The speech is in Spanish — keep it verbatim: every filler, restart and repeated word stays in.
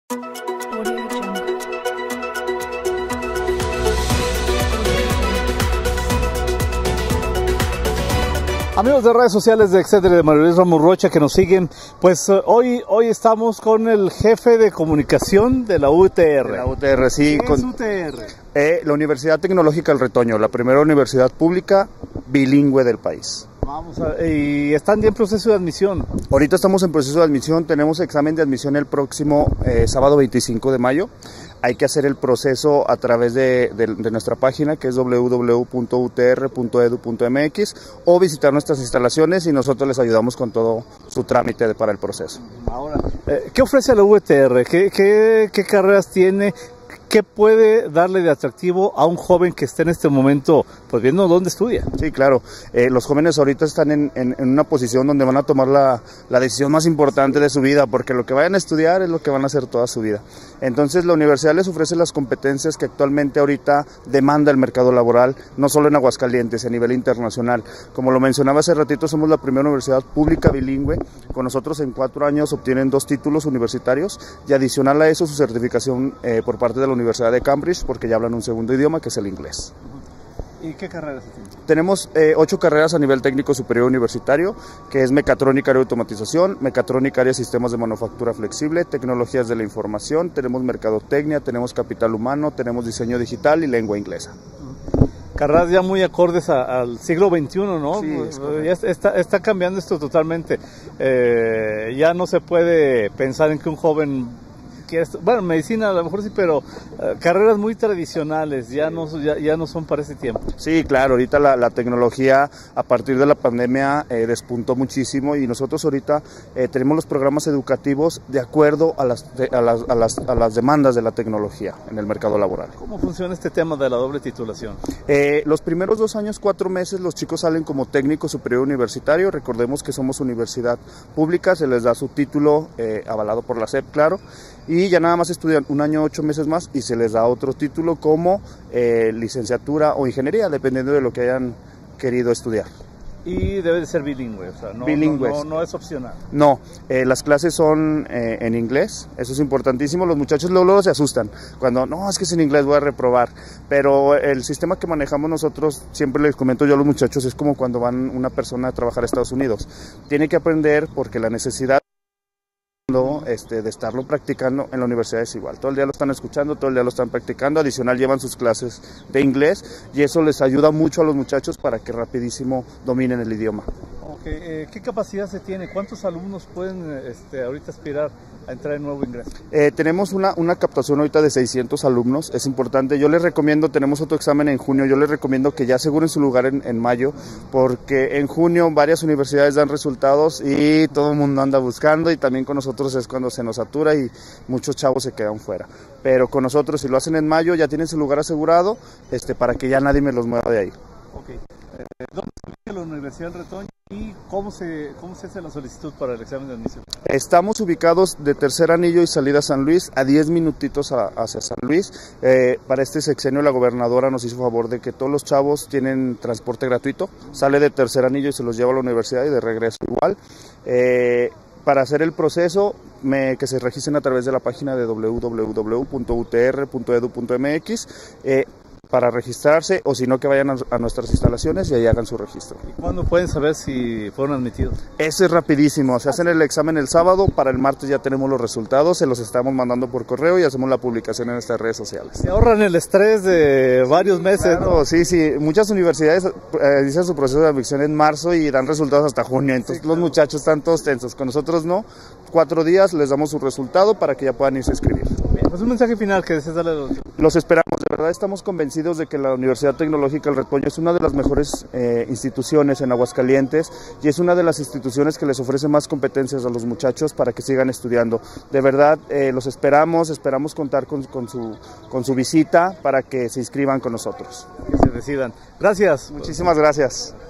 Audio Jungle. Amigos de redes sociales de Etcétera, de María Luis Ramos Rocha que nos siguen, pues uh, hoy, hoy estamos con el jefe de comunicación de la U T R. De la U T R, sí. ¿Qué con, es U T R? Eh, la Universidad Tecnológica del Retoño, la primera universidad pública bilingüe del país. Vamos a, y están ya en proceso de admisión. Ahorita estamos en proceso de admisión, tenemos examen de admisión el próximo eh, sábado veinticinco de mayo. Hay que hacer el proceso a través de, de, de nuestra página, que es doble u doble u doble u punto u t r punto e d u punto m x, o visitar nuestras instalaciones y nosotros les ayudamos con todo su trámite de, para el proceso. Ahora, eh, ¿qué ofrece la U T R? ¿Qué, qué, qué carreras tiene? ¿Qué puede darle de atractivo a un joven que esté en este momento pues viendo dónde estudia? Sí, claro. Eh, los jóvenes ahorita están en, en, en una posición donde van a tomar la, la decisión más importante de su vida, porque lo que vayan a estudiar es lo que van a hacer toda su vida. Entonces la universidad les ofrece las competencias que actualmente ahorita demanda el mercado laboral, no solo en Aguascalientes, a nivel internacional. Como lo mencionaba hace ratito, somos la primera universidad pública bilingüe. Con nosotros en cuatro años obtienen dos títulos universitarios y adicional a eso su certificación eh, por parte de la Universidad de Cambridge, porque ya hablan un segundo idioma que es el inglés. ¿Y qué carreras tienen? Tenemos eh, ocho carreras a nivel técnico superior universitario, que es mecatrónica área de automatización, mecatrónica área de sistemas de manufactura flexible, tecnologías de la información, tenemos mercadotecnia, tenemos capital humano, tenemos diseño digital y lengua inglesa. Carreras ya muy acordes a, al siglo veintiuno, ¿no? Sí, ya está, está cambiando esto totalmente. Eh, ya no se puede pensar en que un joven quiere, bueno, medicina a lo mejor sí, pero uh, carreras muy tradicionales ya no, ya, ya no son para ese tiempo. Sí, claro, ahorita la, la tecnología a partir de la pandemia eh, despuntó muchísimo y nosotros ahorita eh, tenemos los programas educativos de acuerdo a las, de, a, las, a, las, a las demandas de la tecnología en el mercado laboral. ¿Cómo funciona este tema de la doble titulación? Eh, los primeros dos años, cuatro meses, los chicos salen como técnico superior universitario. Recordemos que somos universidad pública, se les da su título eh, avalado por la S E P, claro, y ya nada más estudian un año, ocho meses más y se les da otro título como eh, licenciatura o ingeniería, dependiendo de lo que hayan querido estudiar. Y debe de ser bilingüe, o sea, no, Bilingües. no, no, no es opcional. No, eh, las clases son eh, en inglés, eso es importantísimo. Los muchachos luego, luego se asustan cuando, no, es que es en inglés, voy a reprobar. Pero el sistema que manejamos nosotros, siempre les comento yo a los muchachos, es como cuando van una persona a trabajar a Estados Unidos. Tiene que aprender porque la necesidad Este, de estarlo practicando en la universidad es igual, todo el día lo están escuchando, todo el día lo están practicando, adicional llevan sus clases de inglés y eso les ayuda mucho a los muchachos para que rapidísimo dominen el idioma. Okay. Eh, ¿Qué capacidad se tiene? ¿Cuántos alumnos pueden este, ahorita aspirar a entrar en nuevo ingreso? Eh, tenemos una, una captación ahorita de seiscientos alumnos, es importante, yo les recomiendo, tenemos otro examen en junio, yo les recomiendo que ya aseguren su lugar en, en mayo, porque en junio varias universidades dan resultados y todo el mundo anda buscando y también con nosotros es cuando se nos satura y muchos chavos se quedan fuera, pero con nosotros si lo hacen en mayo ya tienen su lugar asegurado este, para que ya nadie me los mueva de ahí. Okay. Eh, ¿Dónde se ubica la Universidad del Retoño y cómo se, cómo se hace la solicitud para el examen de admisión? Estamos ubicados de Tercer Anillo y salida a San Luis, a diez minutitos a, hacia San Luis. Eh, para este sexenio la gobernadora nos hizo favor de que todos los chavos tienen transporte gratuito, sale de Tercer Anillo y se los lleva a la universidad y de regreso igual. Eh, Para hacer el proceso, me, que se registren a través de la página de doble u doble u doble u punto u t r punto e d u punto m x eh, para registrarse, o si no que vayan a, a nuestras instalaciones y ahí hagan su registro. ¿Y cuándo pueden saber si fueron admitidos? Eso es rapidísimo, se hacen el examen el sábado, para el martes ya tenemos los resultados, se los estamos mandando por correo y hacemos la publicación en nuestras redes sociales. Se ahorran el estrés de varios meses, claro, ¿no? Sí, sí, muchas universidades eh, dicen su proceso de admisión en marzo y dan resultados hasta junio, entonces sí, claro, los muchachos están todos tensos, con nosotros no, cuatro días les damos su resultado para que ya puedan irse a inscribir. Bien, pues un mensaje final que desees darle a los... Los esperamos, de verdad estamos convencidos de que la Universidad Tecnológica del Retoño es una de las mejores eh, instituciones en Aguascalientes y es una de las instituciones que les ofrece más competencias a los muchachos para que sigan estudiando. De verdad eh, los esperamos, esperamos contar con, con, su, con su visita para que se inscriban con nosotros. Que se decidan. Gracias. Muchísimas gracias.